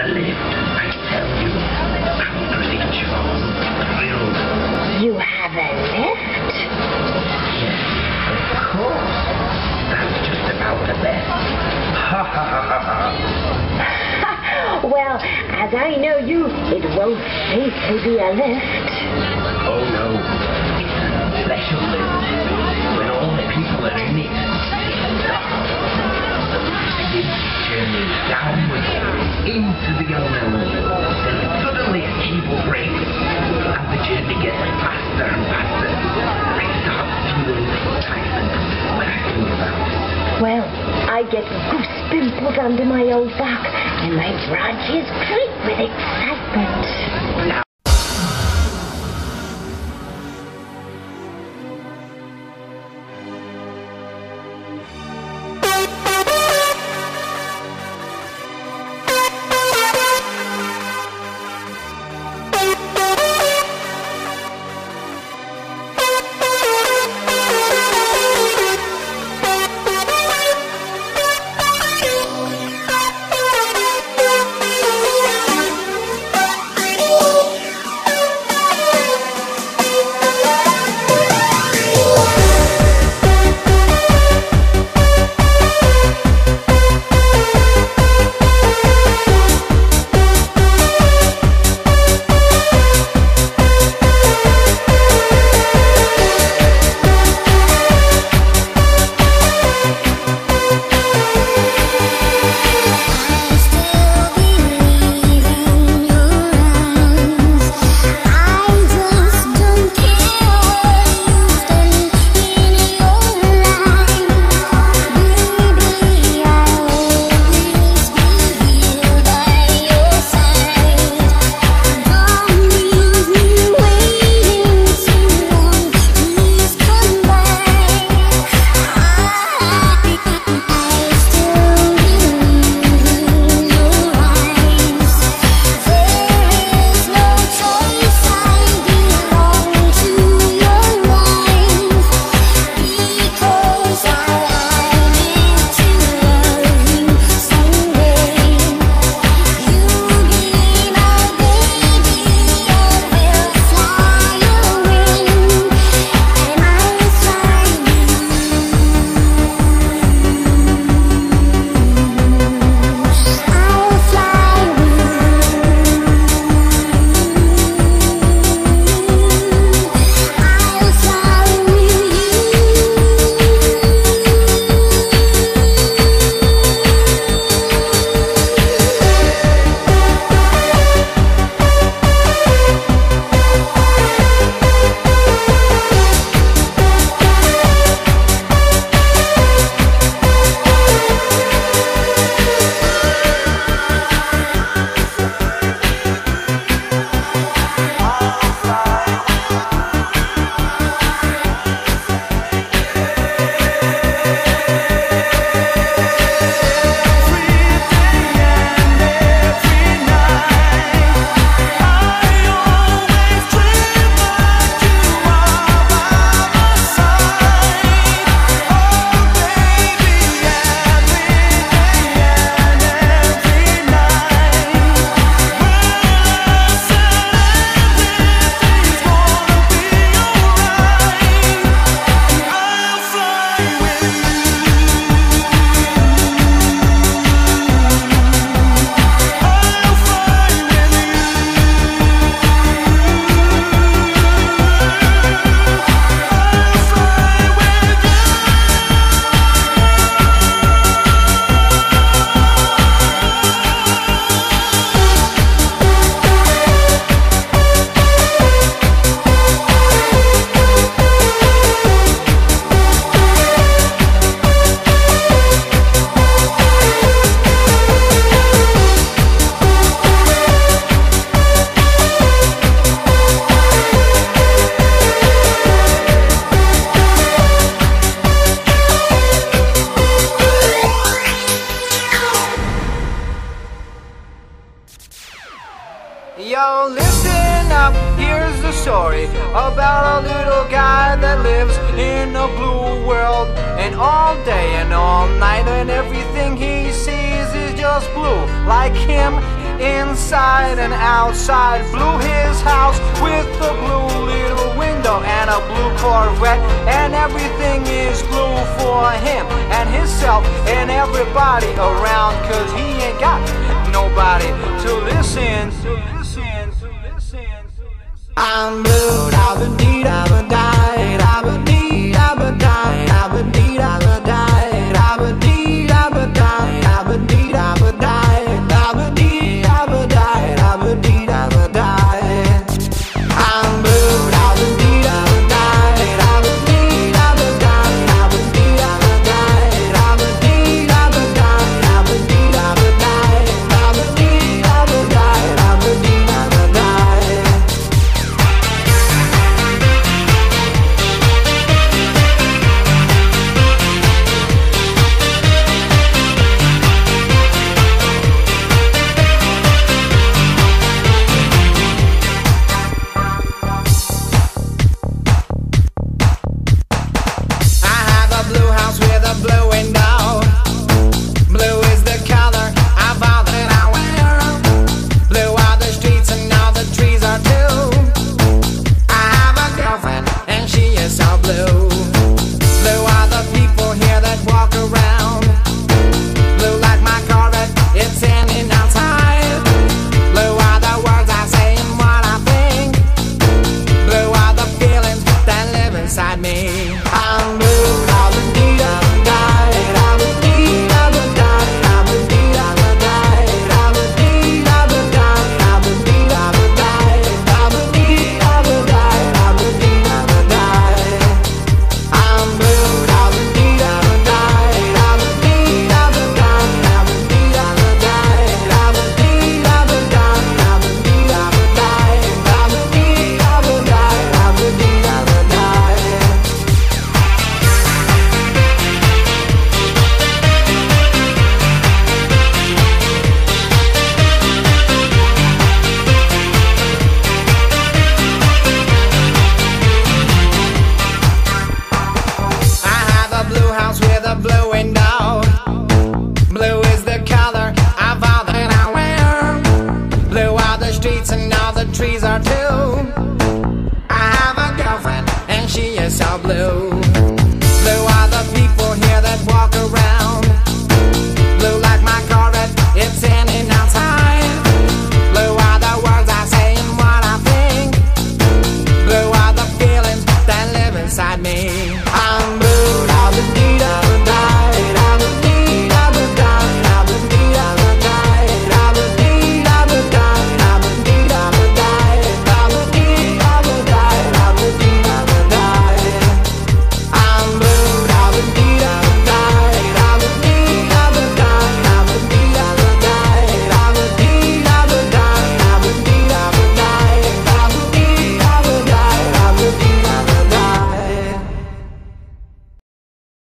lift, I tell you. Absolutely charmed, thrilled. You have a lift? Yes, of course. That's just about the best. Ha ha ha ha ha. Well, as I know you, it won't safely be a lift. Oh no, it's a special lift. When all the people are in it, the lift begins to journey downwards into the unknown. Then suddenly a cable breaks, and the journey gets faster and faster. I start feeling excitement when I think about it. Well, I get goose pimples under my old back, and my branches creak with excitement. Now, Yo, listen up, here's the story about a little guy that lives in a blue world. And all day and all night and everything he sees is just blue. Like him, inside and outside. Blew his house with a blue little window and a blue Corvette, and everything is blue for him and himself and everybody around, 'cause he ain't got nobody to listen. I'm blue, da-ba-dee, da-ba-die, da-ba-dee, da-ba-die, da-ba-dee, da-ba-die, da-ba-dee, da-ba-die, da-ba-dee, da-ba-die.